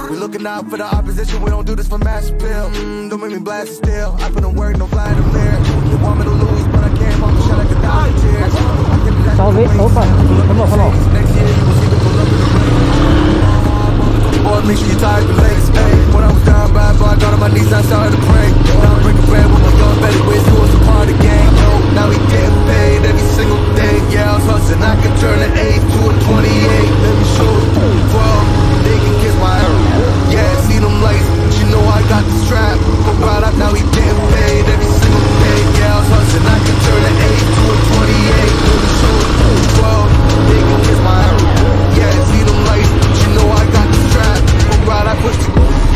We looking out for the opposition, we don't do this for mass appeal. Don't make me blast it still. I put in work, no fly in the mirror. You want me to lose, but I came off the shot like 1,000 tears. Salve, opa, come on. Next year you will see me pull up in the rain. Boy, make sure you tie the legs. Hey, when I was down bad, boy, I got on my knees, I started to pray. Now I'm breaking bread with my gun, Betty Wiz, who was a part of the game. No, now we getting paid every single day. Yeah, I was hustling, I could turn an 8 to a 28. Let me show you 12, they can kiss my arrow. Yeah, see them lights, but you know I got the strap. Go right up, now we getting paid every single day. Yeah, I was hustling, I could turn an 8 to a 28. Let me show you 12, they can kiss my arrow. Yeah, see them lights, but you know I got the strap. Go right, I push the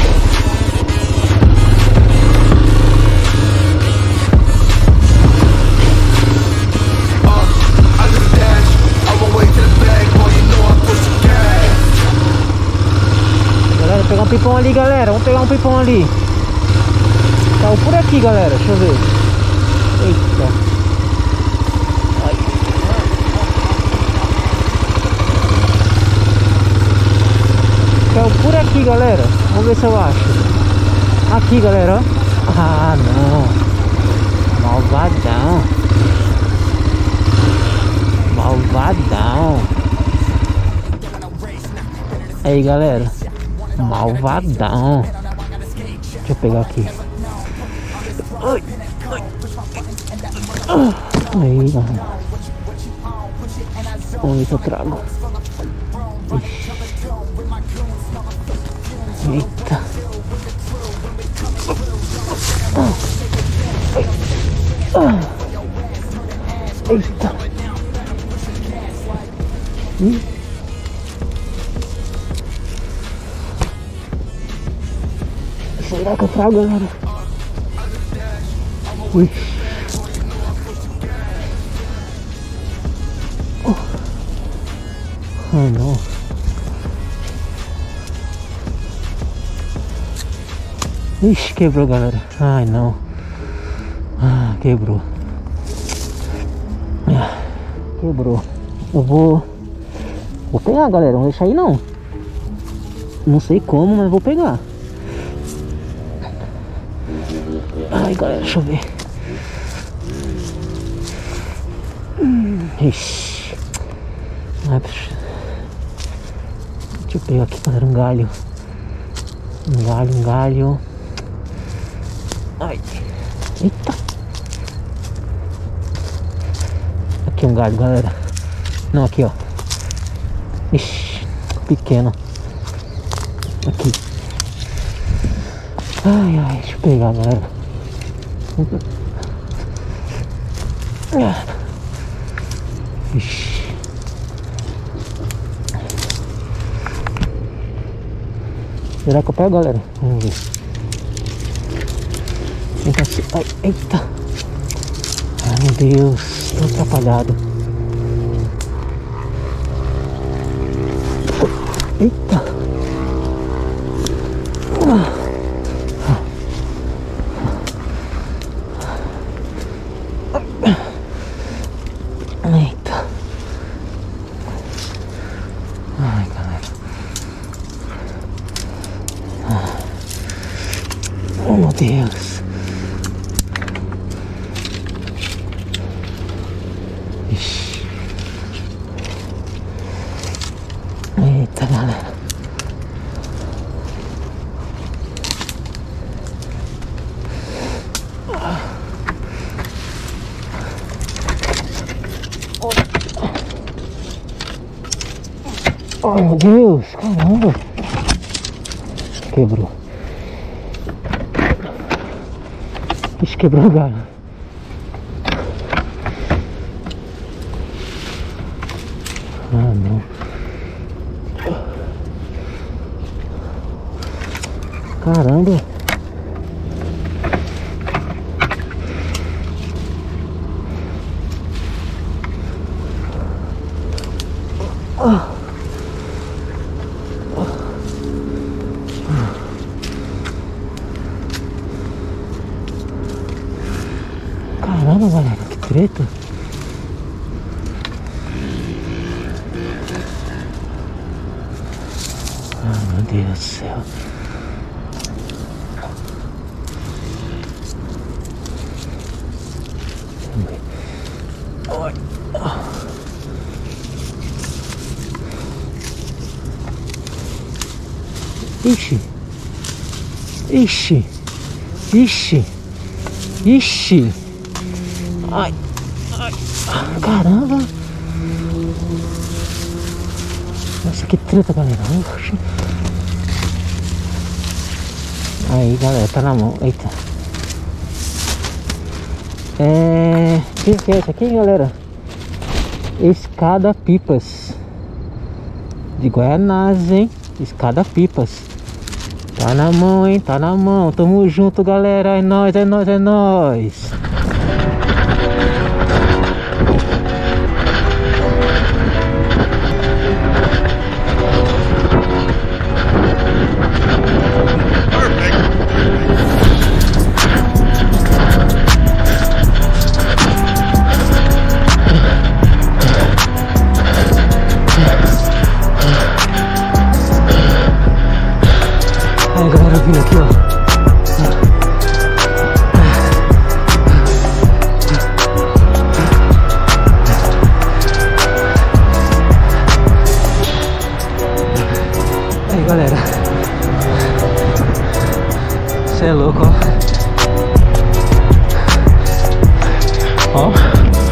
Galera, pegar um pipão ali, galera. Vamos pegar um pipão ali. Tá por aqui, galera. Deixa eu ver. Eita. Ai. Caiu por aqui, galera. Vamos ver se eu acho. Aqui, galera. Ah, não. Malvadão. Malvadão. Aí, galera. Malvadão. Deixa eu pegar aqui. Ai, ai. Aí, galera. Vamos ver se eu trago. Ixi. Eita. Eita. Será que eu trago, galera? Ui. Ai, não. Ixi, quebrou, galera. Ai, não. Ah, quebrou. Quebrou. Eu vou pegar, galera. Não vou deixar aí, não. Não sei como, mas vou pegar. Ai, galera, deixa eu ver. Ixi. Ai, deixa eu pegar aqui, galera, um galho. Um galho. Ai. Eita. Aqui um galho, galera. Não, aqui, ó. Ixi, pequeno. Aqui. Ai, ai, deixa eu pegar, galera. Ixi. Será que eu pego, galera? Vamos ver. Ai, eita. Ai, meu Deus. Tô atrapalhado. Eita. Eita. Ai, galera. Oh, meu Deus. Ixi. Eita, galera. Oh, meu Deus, caramba. Quebrou. Ixi, quebrou, galera. Ah, não. Caramba. Caramba, galera, que treta. Ai, meu Deus do céu. Oi. Ixi. Ixi. Ixi. Ixi. Ai. Ai. Caramba. Nossa, que treta, galera. Oxi. Aí, galera, tá na mão. Eita. O que é isso aqui, galera? Escada pipas de Guaianazes, hein? Escada pipas. Tá na mão, hein? Tá na mão. Tamo junto, galera. É nóis, é nóis, é nóis. Aí, galera, vindo aqui, ó. Aí, galera. Você é louco, ó. Ó.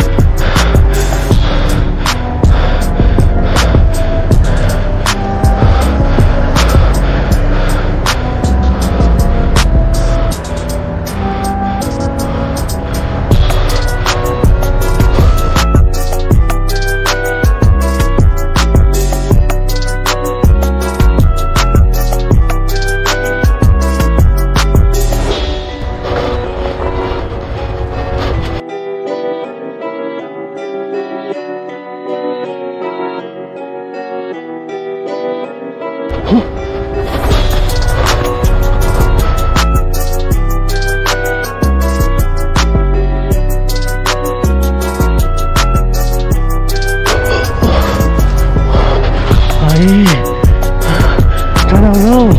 Aí, tá na mão.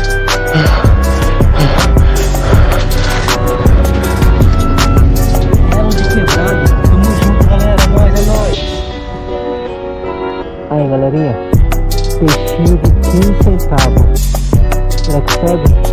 É onde quebrado. Tamo junto, galera. É nóis. Aí, galerinha. Peixinho de 15 centavos. Será que pega?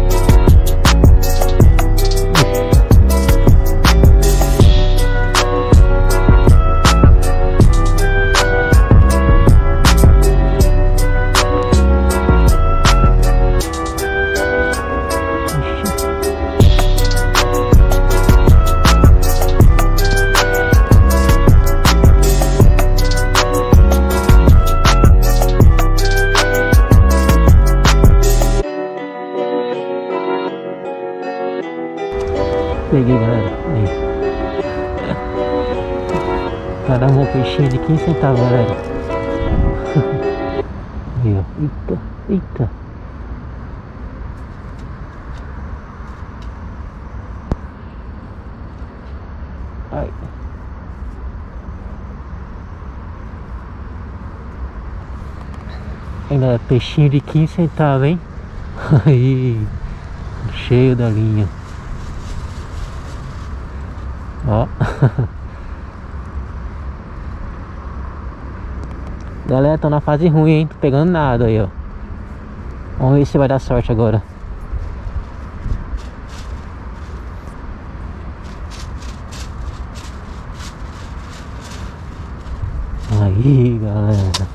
Peguei, galera. Aí. Tá dando um peixinho de 15 centavos, galera. Aí, ó. Eita, eita. Ai. Aí, galera, peixinho de 15 centavos, hein? Aí. Cheio da linha. Ó. Galera, tô na fase ruim, hein? Tô pegando nada aí, ó. Vamos ver se vai dar sorte agora. Aí, galera.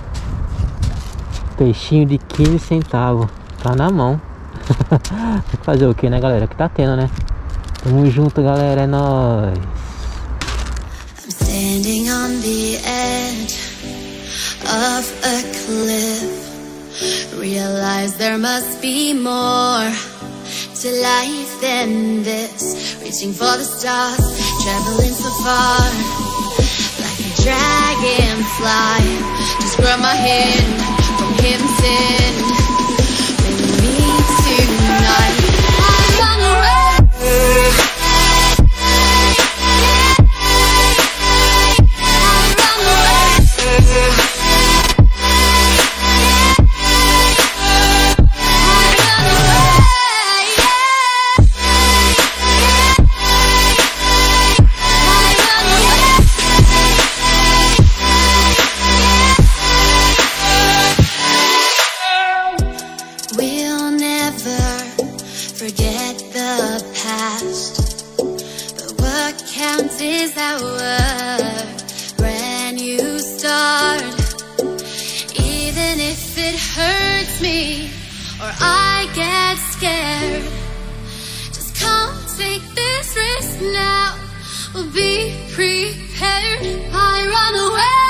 Peixinho de 15 centavos. Tá na mão. Fazer o que, né, galera? Que tá tendo, né? Tamo junto, galera, é nóis. I'm standing on the edge of a cliff. Realize there must be more to life than this. Reaching for the stars, traveling so far. Like a dragonfly, just grab my hand from heaven's end. With me tonight, I run away. with me, or I get scared. Just come take this risk now. We'll be prepared. I run away.